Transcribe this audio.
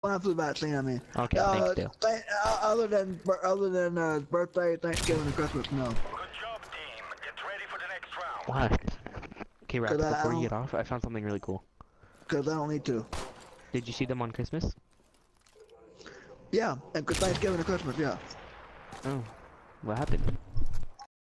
Flying flu vaccine, I mean. Okay, thanks, Dale. Other than birthday, Thanksgiving, and Christmas, no. Good job, team. Get ready for the next round. What? Okay, Raptor, I before you don't- get off, I found something really cool. Cause I don't need to. Did you see them on Christmas? Yeah, and Thanksgiving and Christmas, yeah. Oh, what happened?